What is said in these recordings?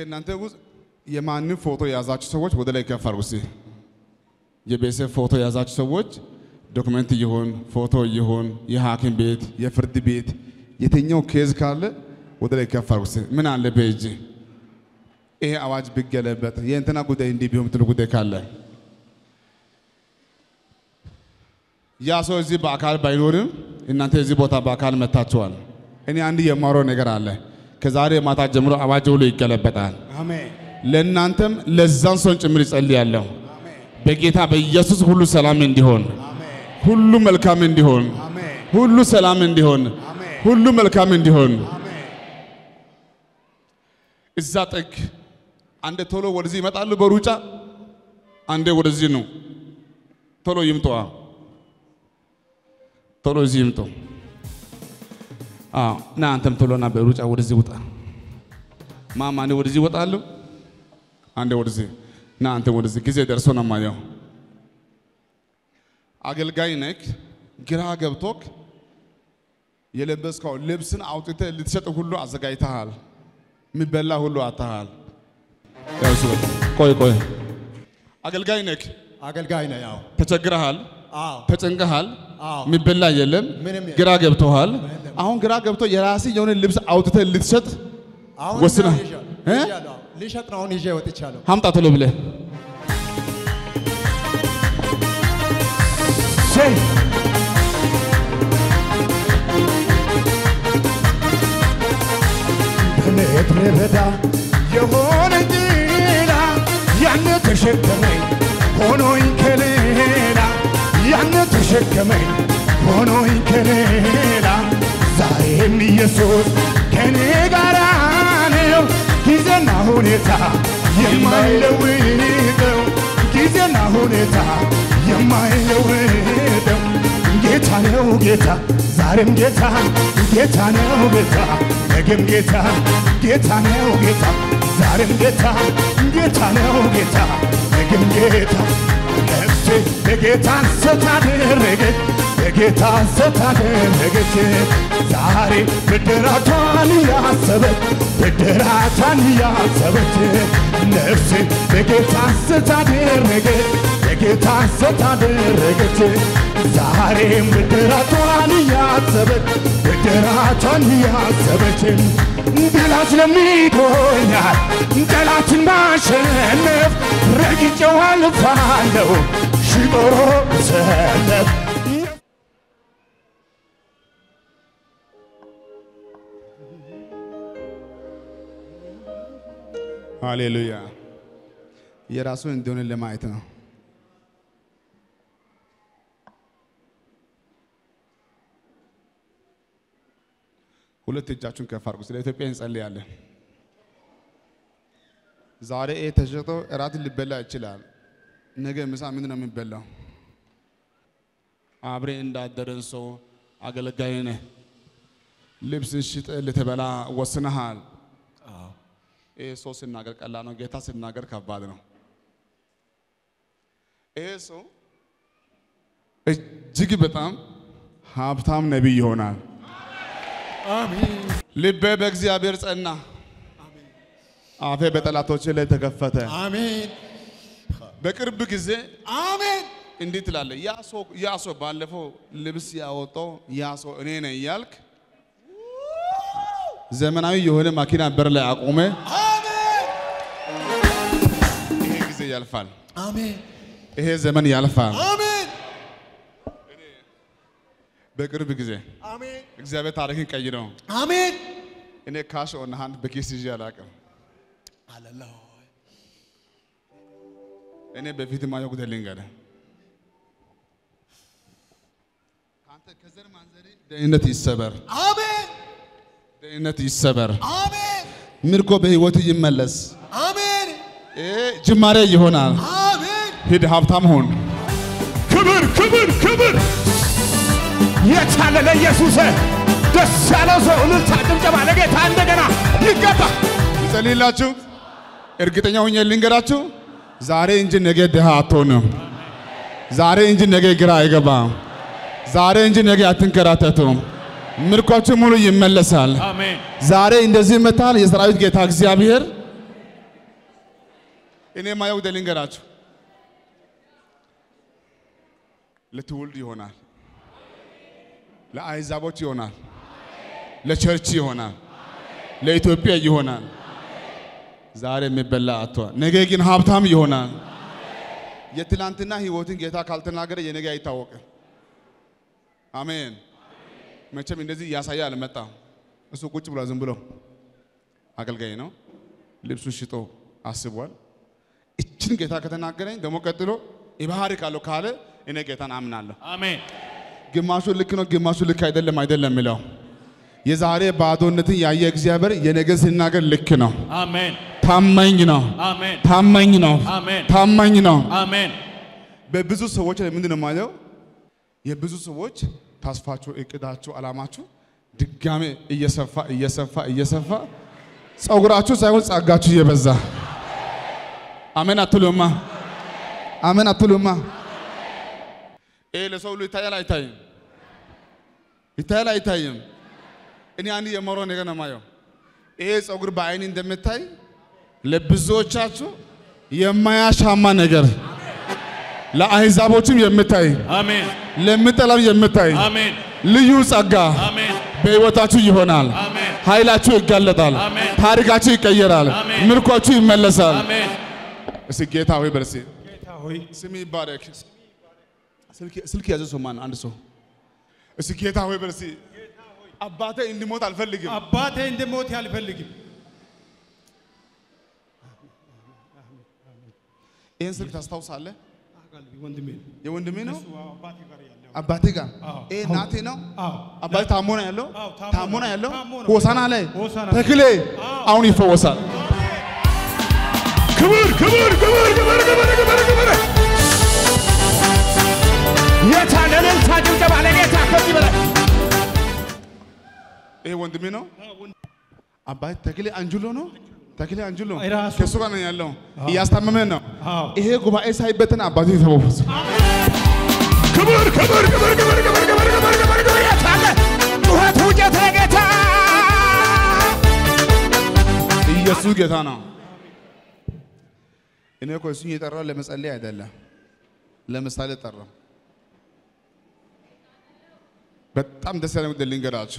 ከእናንተ ውስጥ የማንን ፎቶ ያዛችሁ ሰዎች ወደ ላይ ከፍ አድርጉ እስቲ የቤተሰብ ፎቶ ያዛችሁ ሰዎች ዶክመንት ይሁን ፎቶ ይሁን የሐኪም ቤት የፍርድ ቤት የትኛው ኬዝ ካለ ወደ ላይ ከፍ አድርጉ እስቲ ምን አለ በእጅ ይሄ አዋጅ ቢገለበጥ የእንትና ጉዳይ እንዲህ ቢሆን ትሉ ጉዳይ ካለ ያ ሰው እዚህ በአካል ባይኖርም እናንተ እዚህ ቦታ በአካል መታችኋል እኔ አንድ የማሮ ነገር አለ ከዛሬ ማታ ጀምሮ አዋጅ ሁሉ ይገለበጣል አሜን ለእናንተም ለዛን ሰው ጭምር ይጸልያለሁ አሜን በጌታ በኢየሱስ ሁሉ ሰላም እንዲሆን አሜን ሁሉ መልካም እንዲሆን አሜን ሁሉ ሰላም እንዲሆን አሜን ሁሉ መልካም እንዲሆን አሜን እዛ ጠቅ አንደ ቶሎ ወደዚህ ይመጣሉ በሩጫ አንደ ወደዚህ ነው ቶሎ ይምጡ ቶሎ እዚህ ይምጡ ና አንተም ቶሎና በሩጫ ወደዚህ ወጣ ማማ አንደ ወደዚህ ወጣሉ አንደ ወደዚህ ና አንተ ወደዚህ ጊዜ ደርሶና ማየው አገልጋይ ነክ ግራ ገብቶክ የለበስከው ልብስን አውጥተህ ልትሸጥ ሁሉ አዘጋጅተሃል የሚበላ ሁሉ አታሃል ቆይ አገልጋይ ነክ ያው ተቸግረሃል ተጨንቀሃል የሚበላ የለም ግራ ገብቶሃል አሁን ግራ ገብቶ የራስህ የሆነ ልብስ አውጥተህ ልትሸጥ ወስና ልሸጥ ነው ይዤ ወጥቻለሁ አምጣ ቶሎ ብለህ በምድረ በዳ የሆነኝ ሌላ ያን ተሸከመኝ ሆኖኝ ከሌላ ያን ተሸከመኝ ሆኖኝ ከሌላ ዛሬም ኢየሱስ ከኔ ጋር ነው ጊዜና ሁኔታ የማይለውጠው ጊዜና ሁኔታ የማይለውጠው ጌታ ነው ጌታ ዛሬም ጌታ ነው ጌታ ነገም ጌታ ነው ጌታ ዛሬም ጌታ ነው ጌታ ነገም ጌታ ነፍሴ በጌታን ስታደረገች በጌታን ስታደረገች ዛሬ ብድራቷን ያሰበች ነፍሴ በጌታን ስታደረገች በጌታን ስታደረገች ዛሬም ብድራቷን ያሰበች ድላት ለሚዶኛል ጠላትን ማሸነፍ ረግጬው አልፋለሁ ሽጦሮ ሰለፍ ሃሌሉያ የራሱ እንደሆነ ለማየት ነው ሁለት እጃችሁን ከፍ አድርጉ ስለ ኢትዮጵያ እንጸልያለን ዛሬ ተሸጦ እራት ሊበላ ይችላል ነገ ምሳ ምን ነው የሚበላው አብሬ እንዳደረን ሰው አገልጋይ ነህ ልብስ ሽጥ ልትበላ ወስነሃል ሰው ሲናገር ቀላል ነው ጌታ ሲናገር ከባድ ነው ሰው እጅግ በጣም ሀብታም ነብይ ይሆናል አሜን ልቤ በእግዚአብሔር ጸና አሜን አፌ በጠላቶቼ ላይ ተከፈተ አሜን በቅርብ ጊዜ አሜን እንዴት ትላለ ያ ሰው ባለፈው ልብስ ያወጣው ያ ሰው እኔ ነኝ ያልክ ዘመናዊ የሆነ ማኪና በር ላይ አቆመ አሜን ይሄ ጊዜ ያልፋል አሜን ይሄ ዘመን ያልፋል አሜን በቅርብ ጊዜ አሜን እግዚአብሔር ታሪክን ቀይረው አሜን እኔ ካሽ ኦን ሃንድ በኪስ ይዤ አላውቅም ሃሌሉያ እኔ በፊት ማየው ጉዳይ ልንገር አንተ ከዘር ማንዘሪ ደህንነት ይሰበር አሜን ደህንነት ይሰበር አሜን ምርኮ በህይወት ይመለስ አሜን ጅማሬ ይሆናል አሜን ሂድ ሀብታም ሁን ክብር የቻለ ለኢየሱስ ደስ ያለው ሰው እልልታ ጭብጨባ ለጌታ እንደገና ይገባ ይጸልይላችሁ እርግጠኛ ሆኜ ልንገራችሁ ዛሬ እንጂ ነገ ድሃ አትሆንም ዛሬ እንጂ ነገ ግራ አይገባም ዛሬ እንጂ ነገ አትንከራተቱም ምርኳችሁ ሙሉ ይመለሳል አሜን ዛሬ እንደዚህ መታል የሰራዊት ጌታ እግዚአብሔር እኔ ማየው ደልንገራችሁ ለትውልድ ይሆናል ለአይዛቦች ይሆናል ለቸርች ይሆናል ለኢትዮጵያ ይሆናል ዛሬ የሚበላ አጥቷል ነገ ግን ሀብታም ይሆናል የትላንትና ህይወትን ጌታ ካልተናገረ የነገ አይታወቅም አሜን መቼም እንደዚህ ያሳያል አልመጣም እሱ ቁጭ ብሎ ዝም ብሎ አገልጋይ ነው ልብሱ ሽጦ አስቧል እቺን ጌታ ከተናገረኝ ደሞ ቀጥሎ ይባህሪ ካለው ካለ እኔ ጌታን አምናለሁ አሜን ግማሹ ልክ ነው ግማሹ ልክ አይደለም የሚለው የዛሬ ባዶነትን ያየ እግዚአብሔር የነገ ሲናገር ልክ ነው አሜን ታማኝ ነው አሜን ታማኝ ነው አሜን ታማኝ ነው አሜን በብዙ ሰዎች ላይ ምንድነው ማለት የብዙ ሰዎች ተስፋቸው እቅዳቸው አላማቸው ድጋሜ እየሰፋ ጸጉራችሁ ሳይሆን ጻጋችሁ እየበዛ አሜን አትሉማ አሜን አትሉማ ለሰው ሁሉ ይታያል አይታይም እኔ አንድ የማወራው ነገር ነው ማየው ይሄ ጸጉር በአይን እንደምታይ ለብዙዎቻችሁ የማያሻማ ነገር ለአህዛቦችም የምታይ አሜን ለምጠላው የምታይ አሜን ልዩ ጸጋ አሜን በህይወታችሁ ይሆናል አሜን ኃይላችሁ ይጋለጣል አሜን ታሪካችሁ ይቀየራል ምርኮቹ ይመለሳል አሜን እሺ ጌታ ሆይ በርሲ ጌታ ሆይ ስሚ ይባረክ ስልክ ያዘ ሰው ማን አንድ ሰው እሺ ጌታ ሆይ በርሲ አባቴ እንዲሞት አልፈልግም አባቴ እንዲሞት አልፈልግም ይሄን ስልክ ታስታውሳለህ የወንድሜ ነው አባቴ ጋር ናቴ ነው አባቴ ታሞና ያለው ሆሳና ላይ ተክሌ አሁን ይፈወሳል ክብር የታለልን ታጅብ ባለጌታ ከዚህ በላይ ይሄ ወንድሜ ነው አባቴ ተክሌ አንጁሎ ነው ተክሌ አንጁሎ ከሱ ጋር ነው ያለው ያስታመመ ነው ይሄ ጉባኤ ሳይበተን አባቴ ተፈወሰ ክብር የታለ ጩኸት ውጀት ለጌታ ኢየሱስ ጌታ ነው እኔ እኮ እሱን የጠራው ለመጸለይ አይደለም ለምሳሌ ጠራው በጣም ደስ ያለኝ ጉዳይ ልንገራችሁ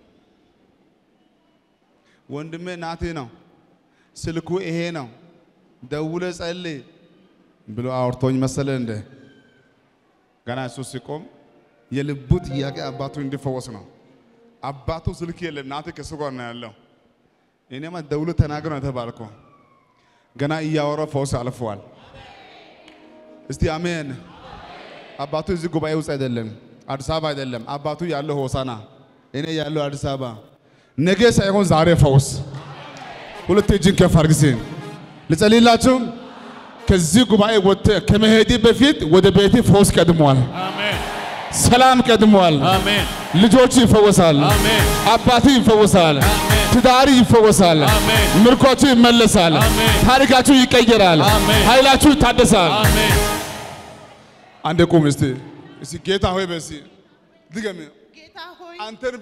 ወንድሜ ናቴ ነው ስልኩ ይሄ ነው ደውለ ጸልይ ብሎ አውርቶኝ መሰለ እንደ ገና እሱ ሲቆም የልቡ ጥያቄ አባቱ እንዲፈወስ ነው አባቱ ስልክ የለም ናቴ ከሱ ጋር ነው ያለው እኔማ ደውለ ተናገር ነው ተባልኩ ገና እያወራ ፈውስ አልፈዋል እስቲ አሜን አባቱ እዚህ ጉባኤ ውስጥ አይደለም አዲስ አበባ አይደለም አባቱ ያለው ሆሳና እኔ ያለው አዲስ አበባ ነገ ሳይሆን ዛሬ ፈውስ ሁለት እጅን ከፍ አድርጉ ልጸልይላችሁ ከዚህ ጉባኤ ወጥተ ከመሄድ በፊት ወደ ቤት ፈውስ ቀድሟል አሜን ሰላም ቀድሟል አሜን ልጆች ይፈወሳል አሜን አባቱ ይፈወሳል አሜን ትዳሪ ይፈወሳል አሜን ምርኮቹ ይመለሳል አሜን ታሪካችሁ ይቀየራል አሜን ኃይላችሁ ይታደሳል አሜን አንደ ቁም እስቲ ጌታ ሆይ በሲ ድገም ጌታ ሆይ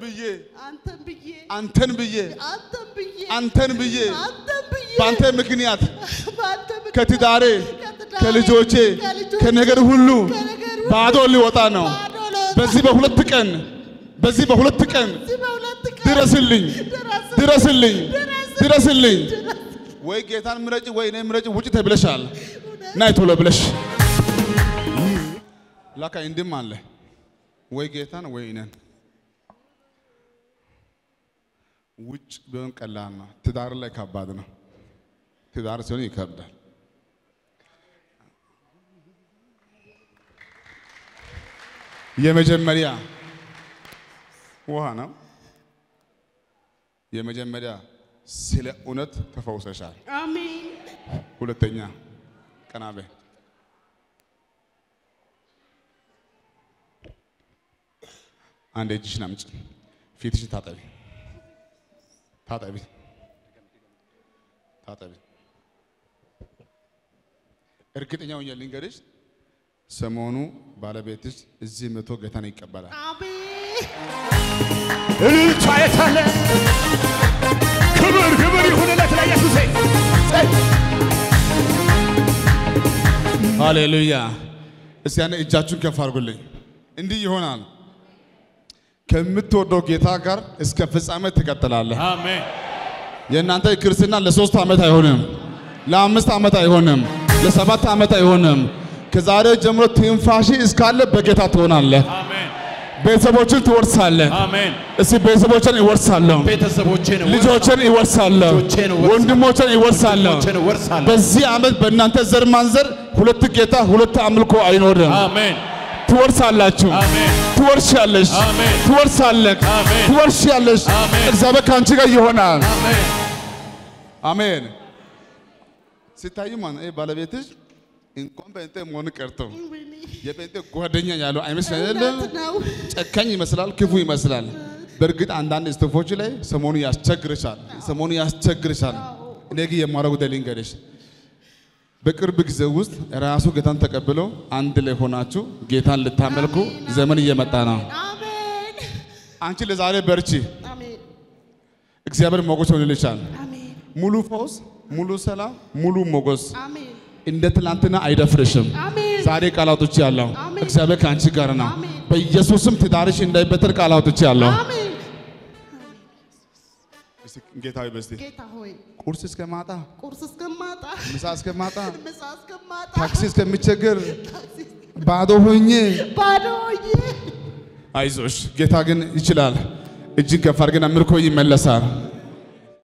አንተን ብዬ ባንተ ምክንያት ከትዳሬ ከልጆቼ ከነገር ሁሉ ባዶ ሊወጣ ነው በዚህ በሁለት ቀን ድረስልኝ ወይ ጌታን ምረጭ ወይ እኔ ምረጭ ውጪ ተብለሻል ናይ ቶሎ ብለሽ ላካ እንድም አለ ወይ ጌታን ወይ እኔን ውጭ ቢሆን ቀላል ነው ትዳር ላይ ከባድ ነው ትዳር ሲሆን ይከብዳል የመጀመሪያ ውሃ ነው የመጀመሪያ ስለ እውነት ተፈውሰሻል አሜን ሁለተኛ ቀናበ አንድ እጅሽን አምጪ ፊትሽን ታጠቢ እርግጠኛ ሆኜ ልንገርሽ ሰሞኑ ባለቤትሽ እዚህ መቶ ጌታን ይቀበላል አሜን እልልታ የታለ ክብር ይሁንለት ለኢየሱስ ሃሌሉያ እስቲ ያኔ እጃችሁን ከፍ አድርጉልኝ እንዲህ ይሆናል ከምትወደው ጌታ ጋር እስከ ፍጻሜ ትቀጥላለህ አሜን የእናንተ ክርስትና ለ3 ዓመት አይሆንም ለ5 ዓመት አይሆንም ለ7 ዓመት አይሆንም ከዛሬ ጀምሮ ትንፋሽ እስካለ በጌታ ትሆናለህ አሜን ቤተሰቦችን ትወርሳለህ አሜን እስቲ ቤተሰቦችን ይወርሳለሁ ልጆችን ይወርሳለሁ ወንድሞችን ይወርሳለሁ በዚህ ዓመት በእናንተ ዘር ማንዘር ሁለት ጌታ ሁለት አምልኮ አይኖርም አሜን ትወርሳላችሁ አሜን ትወርሻለሽ አሜን ትወርሳለህ አሜን ትወርሻለሽ እግዚአብሔር ካንቺ ጋር ይሆናል አሜን አሜን ሲታዩ ማን ባለቤትሽ እንኳን በእንተ ሞን ቀርቶ የጴንጤ ጓደኛ ያለው አይመስልም ጨካኝ ይመስላል ክፉ ይመስላል በርግጥ አንዳንድ ስቶፎች ላይ ሰሞኑ ያስቸግርሻል እኔ የማረጉ ደሊንገርሽ በቅርብ ጊዜ ውስጥ ራሱ ጌታን ተቀብለው አንድ ላይ ሆናችሁ ጌታን ልታመልኩ ዘመን እየመጣ ነው አሜን አንቺ ለዛሬ በርቺ አሜን እግዚአብሔር ሞገስ ሆነልሻል አሜን ሙሉ ፈውስ ሙሉ ሰላም ሙሉ ሞገስ አሜን እንደ ትላንትና አይደፍርሽም አሜን ዛሬ ቃላቶች ያለው እግዚአብሔር ካንቺ ጋር ነው በኢየሱስም ትዳርሽ እንዳይበተር ቃላቶች ያለው አሜን ጌታዬ በስቲ ጌታ ሆይ ቁርስ እስከማጣ ምሳ እስከማጣ ታክሲ እስከሚቸገር ባዶ ሆኜ አይዞሽ ጌታ ግን ይችላል እጅግ ከፍ አድርገን አምልኮ ይመለሳል